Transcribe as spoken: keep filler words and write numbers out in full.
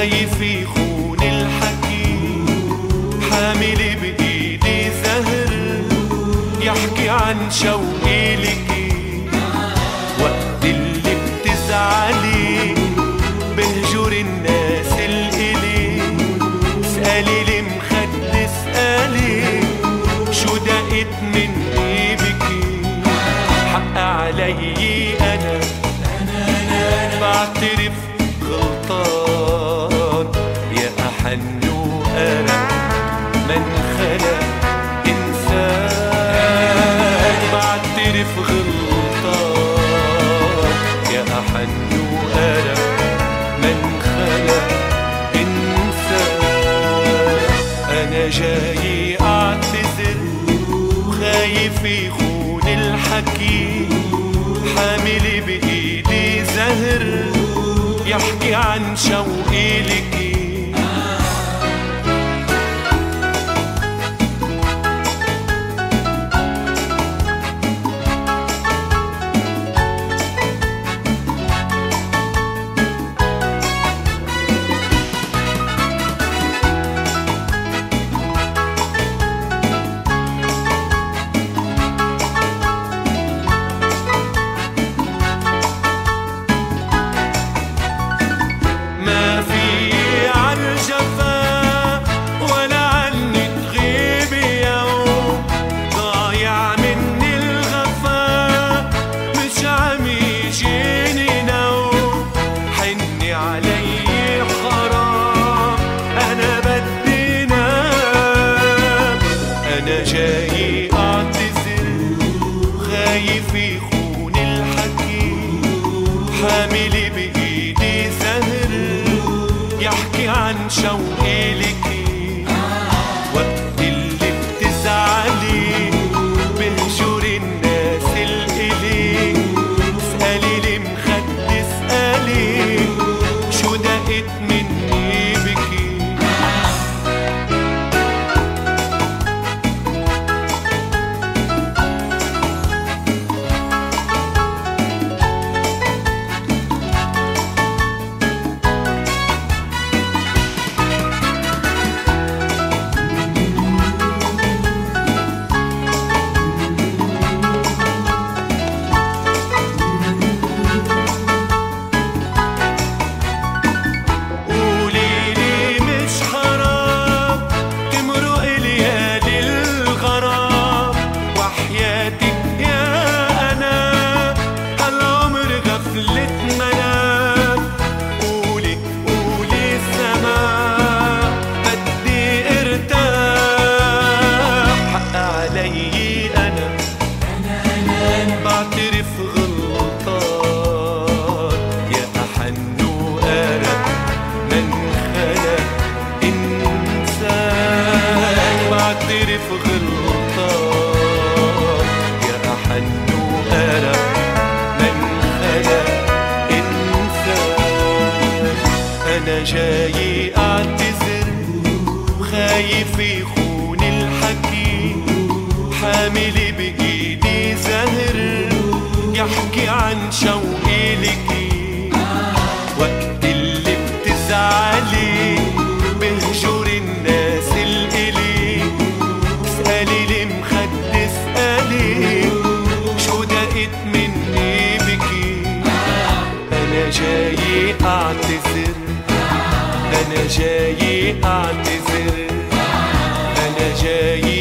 خايف يخون الحكي، حامل بإيدي زهر يحكي عن شوقي لكي. وقت اللي بتزعلي بهجر الناس الإلي، اسألي المخد اسألي شو دقت مني بكي. حق علي أنا بعترف غلطان، يا أحن وأنا من خلق إنسان. بعترف غلطان يا أحن وأنا من خلق إنسان. أنا جاي أعتذر وخايف يخون الحكي، حامل بإيدي زهر يحكي عن شوقي لكي. أنا جاي أعتذر خايف يخون الحكي، حامل بإيدي زهر يحكي عن شوقي لكي. وقت اللي بتزعلي بهجر الناس الإلي، اسألي المخد اسألي شو دقت مني بكي. بعترف غلطان يا أحن وأنا من خلق إنسان. بعترف غلطان يا أحن وأنا من خلق إنسان. أنا جاي أعتذر وخايف يخون الحكي، حامل بإيدي زهر يحكي عن شوقي لكي. وقت اللي بتزعلي بهجر الناس الإلي، اسألي المخد اسألي شو دقت مني بكي. أنا جاي أعتذر أنا جاي أعتذر أنا جاي